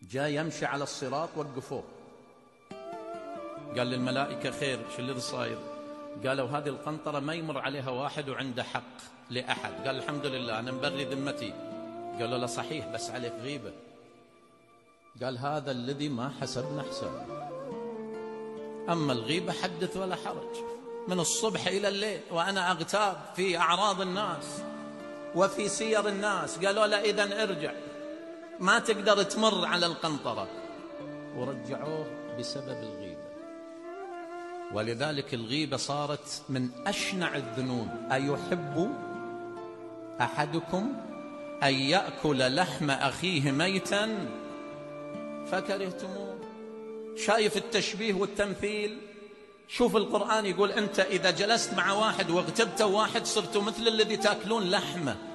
جاء يمشي على الصراط وقفوه، قال للملائكة خير شو اللي صاير؟ قالوا هذه القنطرة ما يمر عليها واحد وعنده حق لأحد. قال الحمد لله أنا مبري ذمتي. قالوا له صحيح بس عليك غيبة. قال هذا الذي ما حسبنا حساب، أما الغيبة حدث ولا حرج، من الصبح إلى الليل وأنا أغتاب في أعراض الناس وفي سير الناس. قالوا لا إذن ارجع، ما تقدر تمر على القنطرة، ورجعوه بسبب الغيبة. ولذلك الغيبة صارت من أشنع الذنوب. أيحب أحدكم أن يأكل لحم أخيه ميتا فكرهتموه؟ شايف التشبيه والتمثيل؟ شوف القرآن يقول أنت إذا جلست مع واحد واغتبت واحد صرت مثل الذي تأكلون لحمه.